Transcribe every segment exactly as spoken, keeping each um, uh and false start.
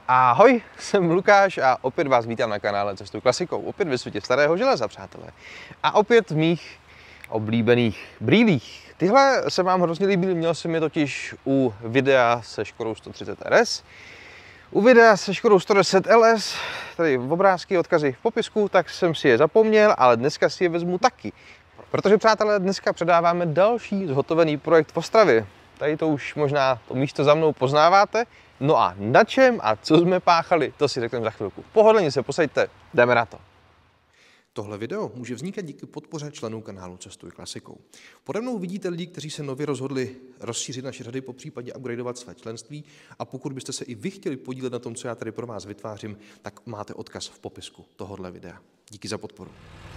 Ahoj, jsem Lukáš a opět vás vítám na kanále Cestuj klasikou. Opět ve světě starého železa, přátelé. A opět v mých oblíbených brýlích. Tyhle se vám hrozně líbily, měl jsem je totiž u videa se Škodou sto třicet R S. U videa se Škodou sto deset L S, tady obrázky, odkazy v popisku, tak jsem si je zapomněl, ale dneska si je vezmu taky. Protože, přátelé, dneska předáváme další zhotovený projekt v Ostravě. Tady to už možná to místo za mnou poznáváte. No a na čem a co jsme páchali, to si řekneme za chvilku. Pohodlně se posaďte, jdeme na to. Tohle video může vznikat díky podpoře členů kanálu Cestuj klasikou. Pode mnou vidíte lidi, kteří se nově rozhodli rozšířit naše řady, popřípadě upgradeovat své členství. A pokud byste se i vy chtěli podílet na tom, co já tady pro vás vytvářím, tak máte odkaz v popisku tohohle videa. Díky za podporu.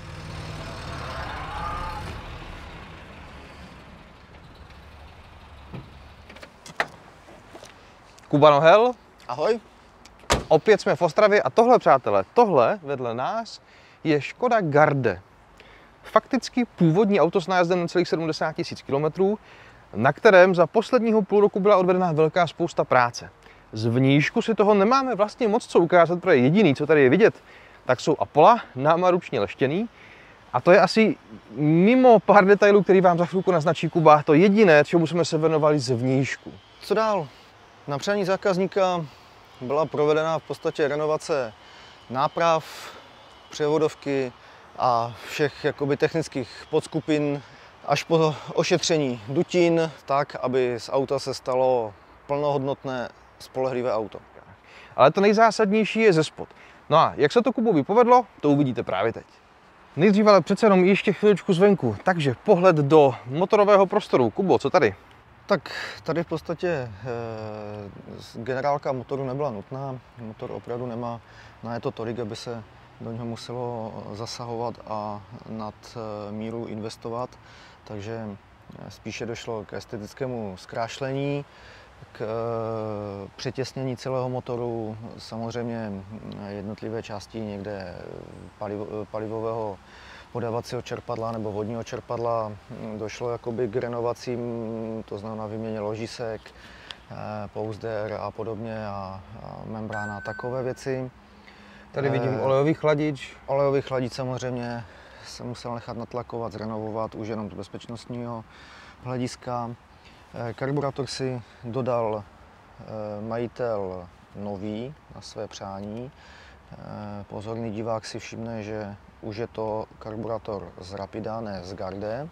Kuba Nohel. Ahoj. Opět jsme v Ostravě a tohle, přátelé, tohle vedle nás je Škoda Garde. Fakticky původní auto s nájezdem na celých sedmdesát tisíc kilometrů, na kterém za posledního půl roku byla odvedena velká spousta práce. Zvnějšku si toho nemáme vlastně moc co ukázat, protože jediný, co tady je vidět, tak jsou Apola, náma ručně leštěný. A to je asi mimo pár detailů, který vám za chvilku naznačí Kuba, to jediné, čemu jsme se věnovali zvnějšku. Co dál? Na přání zákazníka byla provedena v podstatě renovace náprav, převodovky a všech jakoby technických podskupin až po ošetření dutin, tak, aby z auta se stalo plnohodnotné, spolehlivé auto. Ale to nejzásadnější je zespod. No a jak se to Kubovi povedlo, to uvidíte právě teď. Nejdřív ale přece jenom ještě chviličku zvenku. Takže pohled do motorového prostoru. Kubo, co tady? Tak tady v podstatě e, generálka motoru nebyla nutná. Motor opravdu nemá na je to tolik, aby se do něho muselo zasahovat a nad e, míru investovat. Takže spíše došlo k estetickému zkrášlení, k e, přetěsnění celého motoru, samozřejmě jednotlivé části někde paliv, palivového podávacího čerpadla nebo vodního čerpadla došlo jakoby k renovacím, to znamená vyměně ložisek, pouzder a podobně a, a membrána, takové věci. Tady vidím olejový chladič. Olejový chladič samozřejmě se musel nechat natlakovat, zrenovovat už jenom z bezpečnostního hlediska. Karburator si dodal majitel nový na své přání. Pozorný divák si všimne, že už je to karburator z Rapida, ne z Garde,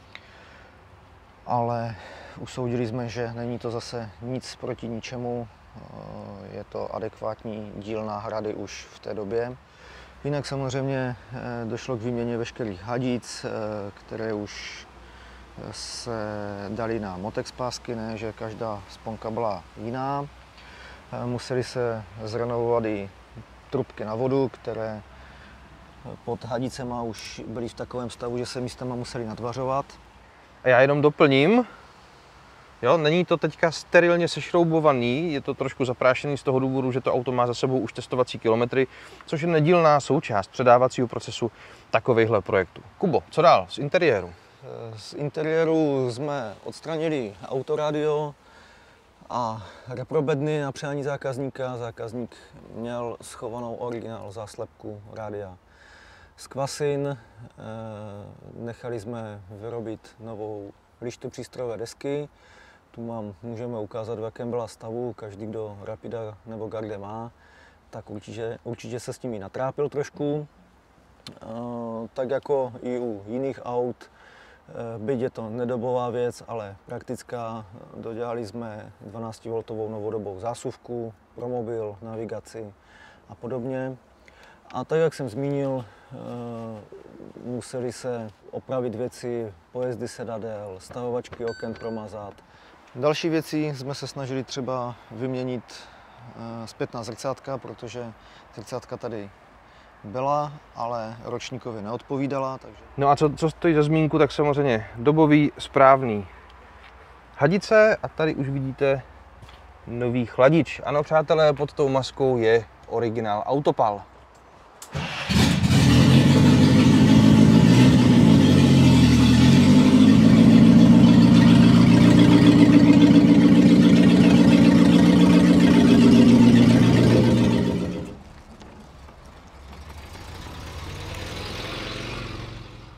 ale usoudili jsme, že není to zase nic proti ničemu, je to adekvátní díl náhrady už v té době. Jinak samozřejmě došlo k výměně veškerých hadic, které už se daly na Motex pásky, ne, že každá sponka byla jiná. Museli se zrenovovat i trubky na vodu, které pod hadicema už byly v takovém stavu, že se místama museli nadvařovat. A já jenom doplním, jo, není to teďka sterilně sešroubovaný, je to trošku zaprášený z toho důvodu, že to auto má za sebou už testovací kilometry, což je nedílná součást předávacího procesu takovýchhle projektů. Kubo, co dál z interiéru? Z interiéru jsme odstranili autorádio a reprobedny na přání zákazníka. Zákazník měl schovanou originál záslepku rádia z Kvasin. Nechali jsme vyrobit novou lištu přístrojové desky. Tu mám, můžeme ukázat, v jakém byla stavu. Každý, kdo Rapida nebo Garde má, tak určitě, určitě se s tím i natrápil trošku. Tak jako i u jiných aut, byť je to nedobová věc, ale praktická. Dodělali jsme dvanáctivoltovou novodobou zásuvku pro mobil, navigaci a podobně. A tak, jak jsem zmínil, museli se opravit věci, pojezdy sedadel, stahovačky oken promazat. Další věci jsme se snažili třeba vyměnit zpětná zrcátka, protože zrcátka tady byla, ale ročníkově neodpovídala. Takže... No a co, co stojí za zmínku, tak samozřejmě dobový, správný hadice a tady už vidíte nový chladič. Ano, přátelé, pod tou maskou je originál Autopal.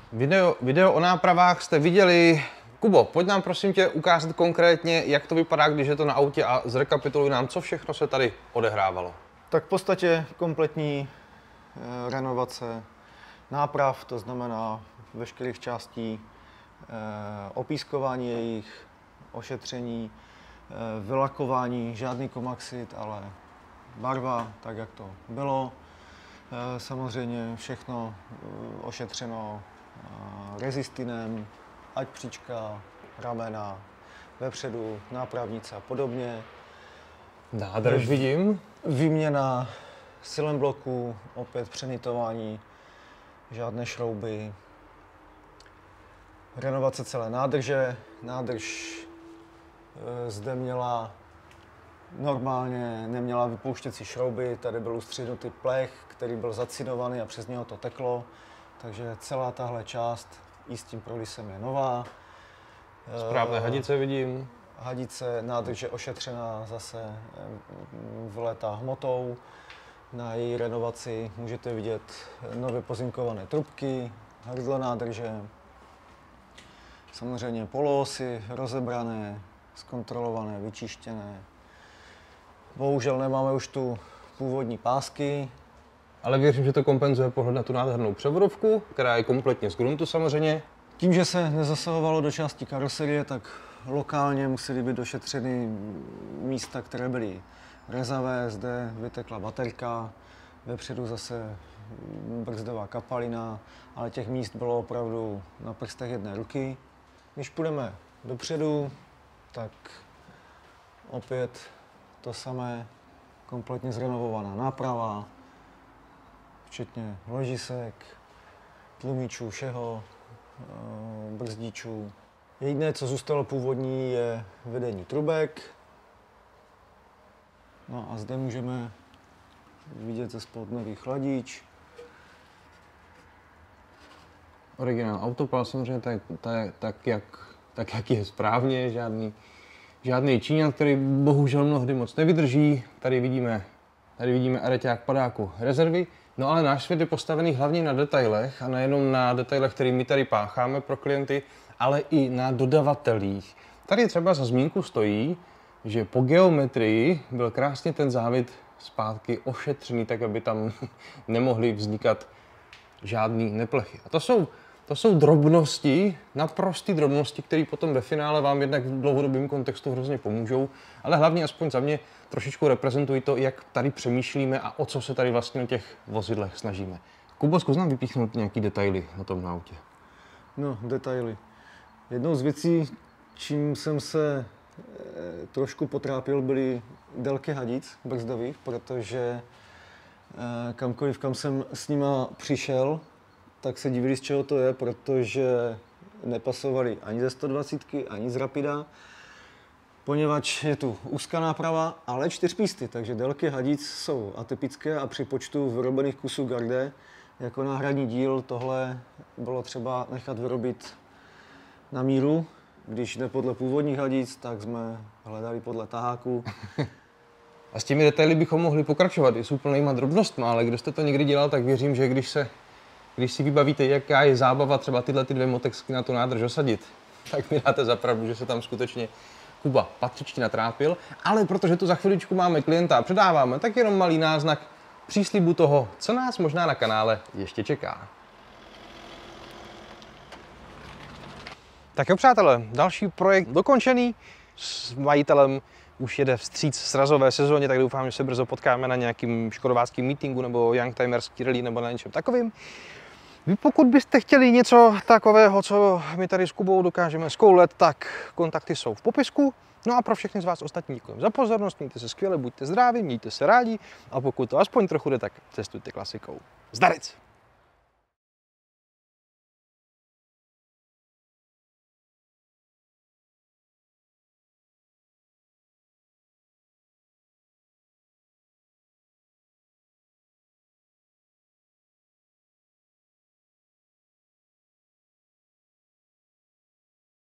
Video, video o nápravách jste viděli. Kubo, pojď nám prosím tě ukázat konkrétně, jak to vypadá, když je to na autě a zrekapituluj nám, co všechno se tady odehrávalo. Tak v podstatě kompletní e, renovace náprav, to znamená veškerých částí, e, opískování jejich, ošetření, e, vylakování, žádný komaxit, ale barva, tak jak to bylo. E, samozřejmě všechno e, ošetřeno e, rezistinem, ať příčka, ramena, vepředu, nápravnice a podobně. Nádrž vidím. Výměna silen bloku, opět přenitování, žádné šrouby. Renovace celé nádrže. Nádrž e, zde měla normálně, neměla vypouštěcí šrouby, tady byl ustřihnutý plech, který byl zacinovaný a přes něho to teklo. Takže celá tahle část i s tím prolisem je nová. Správné hadice vidím. Hadice, nádrž je ošetřená zase vletá hmotou. Na její renovaci můžete vidět nově pozinkované trubky, hrdlo nádrže, samozřejmě poloosy rozebrané, zkontrolované, vyčištěné. Bohužel nemáme už tu původní pásky. Ale věřím, že to kompenzuje pohled na tu nádhernou převodovku, která je kompletně z gruntu samozřejmě. Tím, že se nezasahovalo do části karoserie, tak lokálně musely být došetřeny místa, které byly rezavé. Zde vytekla baterka, vepředu zase brzdová kapalina, ale těch míst bylo opravdu na prstech jedné ruky. Když půjdeme dopředu, tak opět to samé, kompletně zrenovovaná náprava, včetně ložisek, tlumíčů, všeho, brzdičů. Jediné, co zůstalo původní, je vedení trubek. No a zde můžeme vidět ze spod nový chladič. Originál autopal samozřejmě tak, tak, tak, jak, tak, jak je správně, žádný, žádný Číňan, který bohužel mnohdy moc nevydrží. Tady vidíme, tady vidíme areťák padáku rezervy. No ale náš svět je postavený hlavně na detailech a nejenom na detailech, které my tady pácháme pro klienty, ale i na dodavatelích. Tady třeba za zmínku stojí, že po geometrii byl krásně ten závit zpátky ošetřený, tak aby tam nemohly vznikat žádný neplechy. A to jsou, to jsou drobnosti, naprosté drobnosti, které potom ve finále vám jednak v dlouhodobém kontextu hrozně pomůžou, ale hlavně aspoň za mě trošičku reprezentují to, jak tady přemýšlíme a o co se tady vlastně na těch vozidlech snažíme. Kubo, zkus nám vypíchnout nějaký detaily na tom autě. No, detaily. Jednou z věcí, čím jsem se e, trošku potrápil, byly délky hadic brzdových, protože e, kamkoliv, kam jsem s nima přišel, tak se divili, z čeho to je, protože nepasovali ani ze sto dvacet, ani z Rapida, poněvadž je tu úzká náprava, ale čtyřpísty, takže délky hadic jsou atypické a při počtu vyrobených kusů Garde jako náhradní díl tohle bylo třeba nechat vyrobit na míru. Když ne podle původních hadic, tak jsme hledali podle taháků. A s těmi detaily bychom mohli pokračovat i s úplnýma drobnostma, ale kdo jste to někdy dělal, tak věřím, že když, se, když si vybavíte, jaká je zábava třeba tyhle ty dvě motexky na tu nádrž osadit, tak mi dáte za pravdu, že se tam skutečně Kuba patřičně natrápil. Ale protože tu za chviličku máme klienta a předáváme, tak jenom malý náznak příslibu toho, co nás možná na kanále ještě čeká. Tak jo, přátelé, další projekt dokončený. S majitelem už jede vstříc srazové sezóně, tak doufám, že se brzo potkáme na nějakým škodováckým meetingu nebo youngtimerský rally nebo na něčem takovým. Vy pokud byste chtěli něco takového, co my tady s Kubou dokážeme zkoulet, tak kontakty jsou v popisku. No a pro všechny z vás ostatní děkuji za pozornost, mějte se skvěle, buďte zdraví, mějte se rádi a pokud to aspoň trochu jde, tak cestujte klasikou. Zdarec!